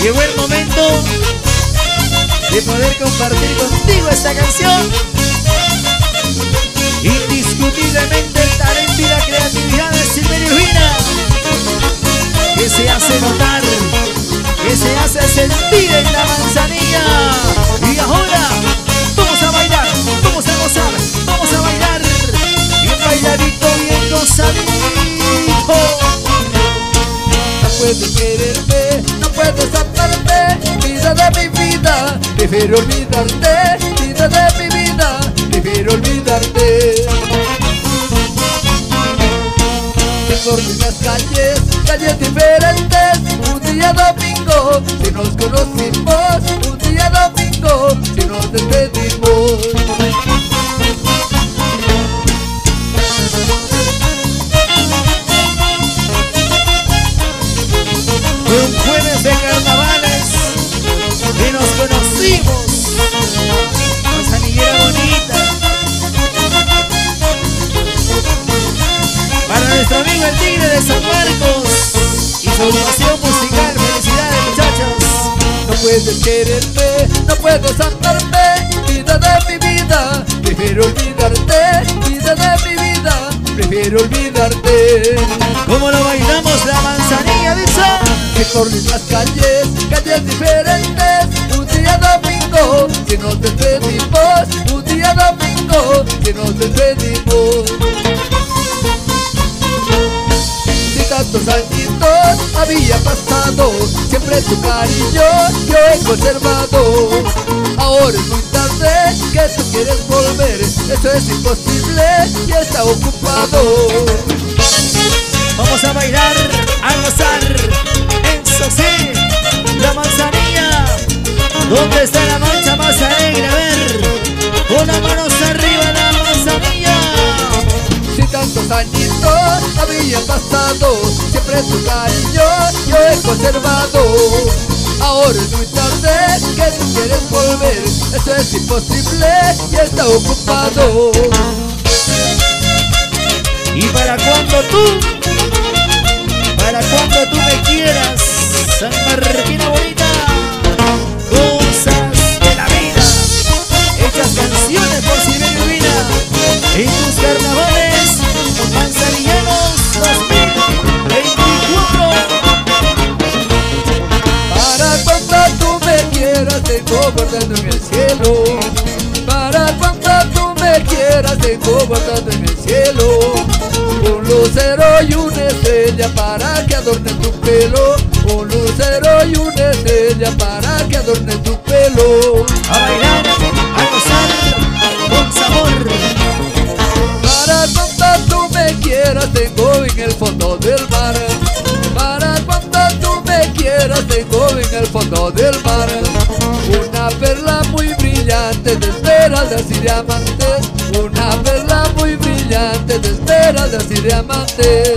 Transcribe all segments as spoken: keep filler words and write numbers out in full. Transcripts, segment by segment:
Llegó el momento de poder compartir contigo esta canción. Indiscutiblemente el talento y la creatividad de Silverio Urbina, que se hace notar, que se hace sentir en la Manzanilla. Y ahora vamos a bailar, vamos a gozar, vamos a bailar. Bien bailadito, bien gozadito. No puedes quererme, no puedes amarme, vida de mi vida. Prefiero olvidarte, vida de mi vida. Prefiero olvidarte. Por las calles, calles diferentes. Un día domingo, si nos conocimos. Un día domingo, si nos despedimos. Fue un jueves de carnavales que nos conocimos. Manzanillera bonita. Para nuestro amigo el Tigre de San Marcos y su agrupación musical. Felicidades, muchachos. No puedes quererme, no puedes amarme, vida de mi vida. Prefiero olvidarte, vida de mi vida. Prefiero olvidarte. ¿Cómo lo bailamos la Manzanilla, dice? Que corren las calles, calles diferentes. Un día domingo, si nos despedimos. Un día domingo, si nos despedimos. Si tantos añitos había pasado, siempre tu cariño yo he conservado. Ahora es muy tarde que tú quieres volver, eso es imposible y está ocupado. Vamos a bailar, a gozar, eso sí, la Manzanilla. ¿Dónde está la mancha más alegre? A ver, con las manos arriba la Manzanilla. Si tantos añitos habían pasado, siempre tu cariño yo he conservado. Ahora es muy tarde que tú quieres volver, eso es imposible y está ocupado. Y para cuando tú, para cuando tú me quieras, San Marquina bonita, cosas de la vida, hechas canciones por Silverio Urbina, en tus carnavales manzanillanos dos mil veinticuatro. Para cuando tú me quieras tengo guardado en el cielo. Para cuando tú me quieras tengo guardado en el cielo. Un lucero y una estrella para que adorne tu pelo. Un lucero y una estrella para que adorne tu pelo. A bailar, a gozar, con sabor. Para cuando tú me quieras tengo en el fondo del mar. Para cuando tú me quieras tengo en el fondo del mar. Una perla muy brillante de esmeraldas y diamantes. Una perla muy brillante de esmeraldas y diamantes.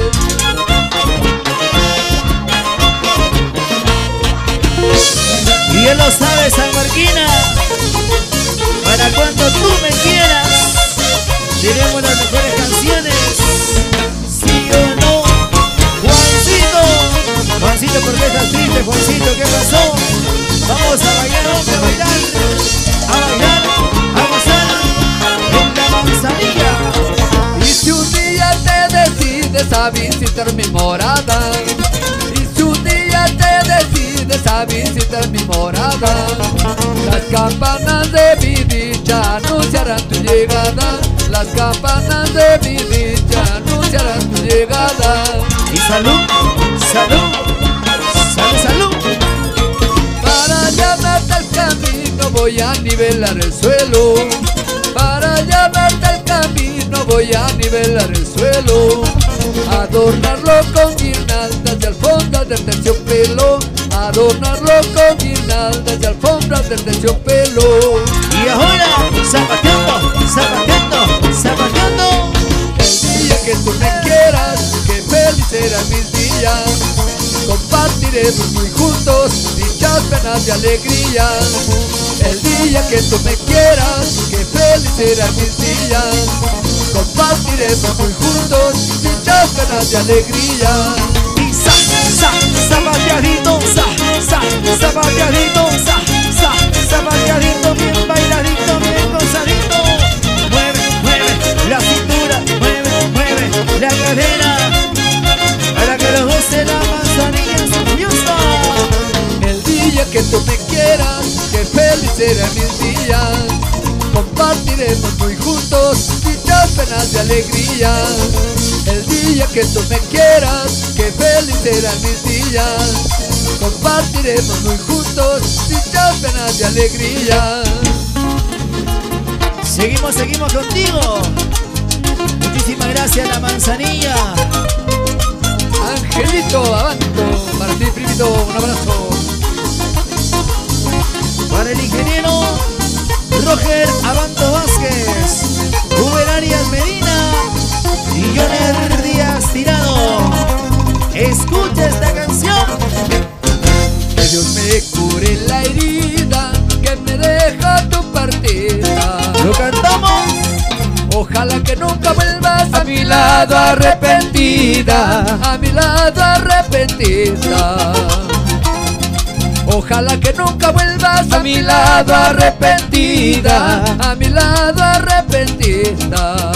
Y él lo sabe, San Marquina. Para cuando tú me quieras, diremos las mejores canciones. ¿Sí o no? Juancito, Juancito, ¿por qué estás triste, Juancito? ¿Qué pasó? Vamos a bailar, hombre, a bailar, a bailar, a gozar en la Manzanilla. Y si un día te decides a visitar mi morada, y si un día te decides a visitar mi morada, las campanas de mi dicha anunciarán tu llegada. Las campanas de mi dicha anunciarán tu llegada. Y salud, salud, salud, salud. Para allanarte el camino voy a nivelar el suelo. Para allanarte el camino voy a nivelar el suelo. Adornarlo con guirnaldas y alfombras de terciopelo. Adornarlo con guirnaldas y alfombras de terciopelo. Y ahora, zapateando, zapateando, zapateando. El día que tú me quieras, que feliz serán mis días. Compartiremos muy juntos dichas, penas y alegrías. El día que tú me quieras, que feliz serán mis días. Compartiremos muy juntos dichas, penas y alegrías. Y sa, sa, zapateadito, sa, sa. zapateadito, sa, sa, zapateadito, bien bailadito, bien gozadito. Mueve, mueve la cintura, mueve, mueve la cadera, para que los goce la manzanilla sabiosa. El día que tú me quieras, que feliz serán mis días. Compartiremos muy juntos dichas penas de alegría. El día que tú me quieras, que feliz serán mis días. Compartiremos muy juntos dichas penas de alegría. Seguimos, seguimos contigo. Muchísimas gracias, la manzanilla. Angelito Abanto, para ti, primito, un abrazo. Para el ingeniero Roger Abanto Vázquez, Rubén Arias Medina y Joner Díaz Tirado. Escucha esta canción. Que Dios me cure la herida que me deja tu partida. Lo cantamos. Ojalá que nunca vuelvas a mi lado arrepentida, a mi lado arrepentida. Ojalá que nunca vuelvas a mi lado arrepentida, a mi lado arrepentida.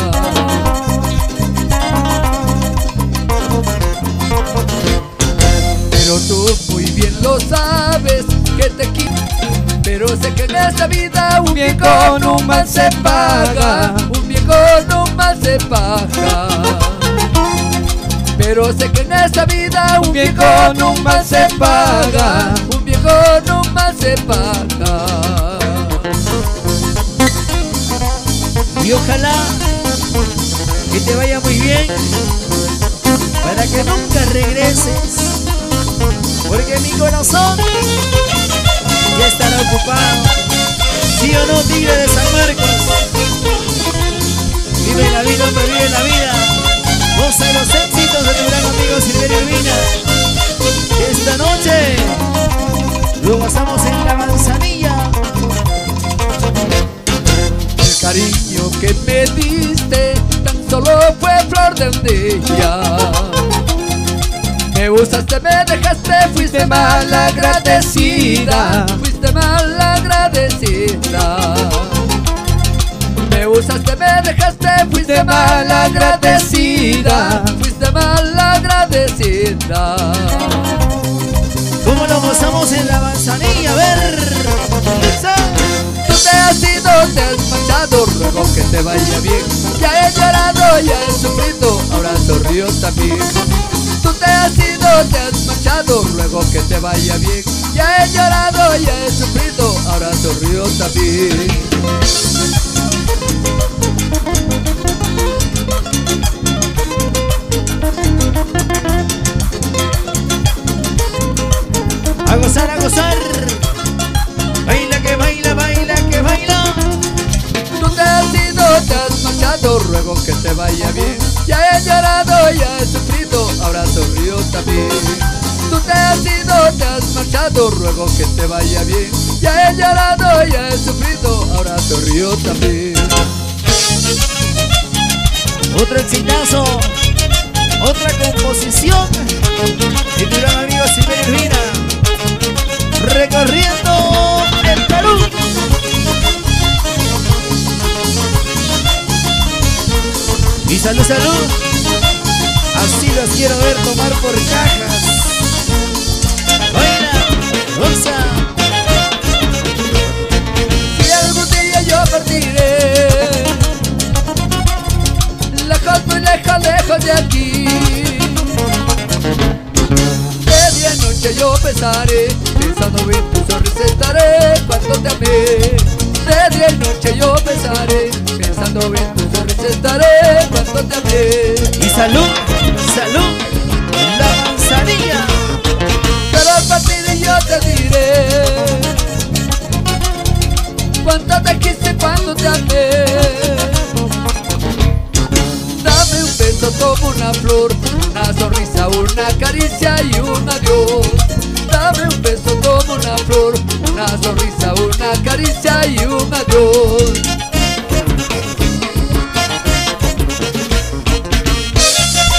Pero tú muy bien lo sabes que te quiero, pero sé que en esta vida un bien con un mal se paga, un bien con un mal se paga. Pero sé que en esta vida un bien con un mal se paga, un bien con un mal se paga. Y ojalá que te vaya muy bien, para que nunca regreses, porque mi corazón ya estará ocupado. ¿Sí o no, tigre de San Marcos? Vive la vida, hombre, vive la vida. Goza los éxitos de tu gran amigo Silverio Urbina. Esta noche lo pasamos en la manzanilla. El cariño que me diste tan solo fue flor de un día. Me gustaste, me dejaste, fuiste mal agradecida, fuiste mal agradecida. Me gustaste, me dejaste, fuiste mal agradecida, fuiste mal agradecida. ¿Cómo lo gozamos en la manzanilla? A ver. Tú te has ido, te has marchado, ruego que te vaya bien. Ya he llorado, ya he sufrido, ahora sonrío también. Tú te has ido, te has marchado, ruego que te vaya bien. Ya he llorado, ya he sufrido, ahora sonrío también. A gozar, a gozar. Baila que baila, baila que baila. Tú te has ido, te has marchado, ruego que te vaya bien. Ya he llorado, ya he sufrido, ahora sonrío también. Tú te has ido, te has marchado, ruego que te vaya bien. Ya he llorado, ya he sufrido, ahora sonrío también. Otro exitazo, otra composición de tu gran amigo Silverio Urbina, recorriendo el Perú. Y salud, salud. Así los quiero ver tomar por cajas. Baila, goza. Si algún día yo partiré, lejos, muy lejos, lejos de aquí, de día y noche yo pensaré, pensando en tu sonrisa estaré cuando te amé. De día y noche yo pensaré, pensando en tu sonrisa estaré cuando te amé. Y salud, salud, la manzanilla. Pero al partir yo te diré cuánto te quise, cuando te amé. Dame un beso como una flor, una sonrisa, una caricia y un adiós. Dame un beso como una flor, una sonrisa, una caricia y un adiós.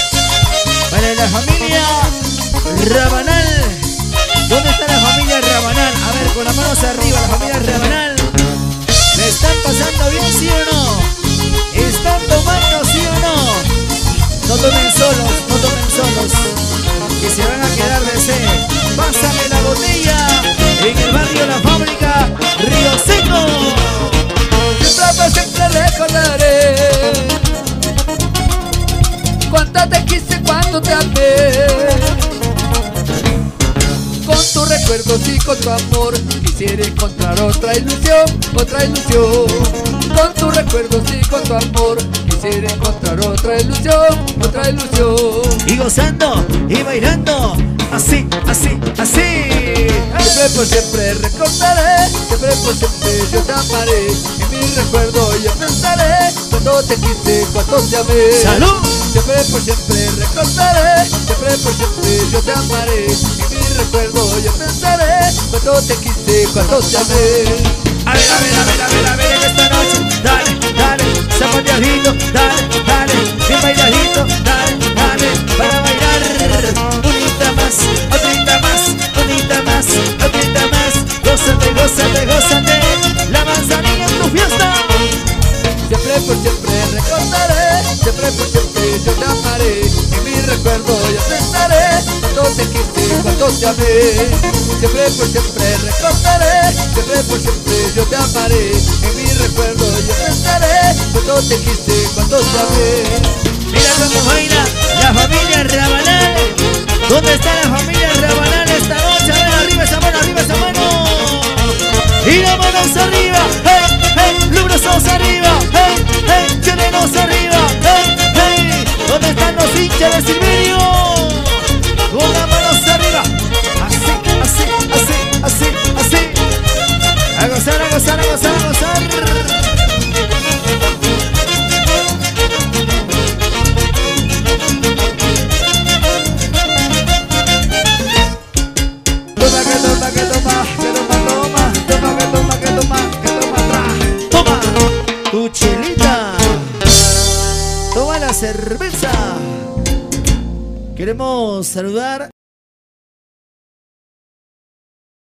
Para la familia Rabanal. ¿Dónde está la familia Rabanal? con las manos arriba, la familia Rabanal. ¿Le están pasando bien, sí o no? ¿Están tomando, sí o no? No tomen solos, no tomen solos, que se van a quedar de sed. Pásame la botella en el barrio La Fábrica, Río Seco. Siempre, siempre recordaré cuánto te quise, cuánto te amé. Con tus recuerdos y con tu amor quisiera encontrar otra ilusión, otra ilusión. Con tus recuerdos y con tu amor quisiera encontrar otra ilusión, otra ilusión. Y gozando y bailando, así, así, así. Siempre por siempre recordaré, siempre por siempre yo te amaré. En mi recuerdo yo pensaré cuánto te quise, cuánto te amé. ¡Salud! Siempre por siempre recordaré, siempre por siempre yo te amaré. En mi recuerdo yo pensaré cuánto te quise, cuánto te amé. A ver, a ver, a ver, a ver, a ver, en esta noche, dale, dale, zapateadito, dale, dale, bien bailadito, dale, dale, para bailar. Unita más, otrita más, unita más, otrita más. Gózate, gózate, gózate, la manzanilla en tu fiesta. Siempre por siempre recordaré, siempre por siempre yo te amaré. En mi recuerdo yo pensaré cuánto te quise, cuánto te amé. Siempre por siempre recordaré, siempre por siempre yo te amaré. En mi recuerdo yo pensaré cuánto te quise, cuánto te amé. Mira cómo baila la familia Rabanal. ¿Dónde está la familia Rabanal esta noche? A ver, arriba esa mano, arriba esa mano. Y las manos arriba, hey, hey, los brazos arriba, hey, hey, chilenos arriba, hey, hey. ¿Dónde están los hinchas de Silverio? Con las manos arriba, así, así, así, así, así. A gozar, a gozar, a gozar, a gozar. Toma, que toma, que toma, que toma, toma, toma, que toma, que toma, que toma, tra. Toma tu chelita, toma la cerveza. Queremos saludar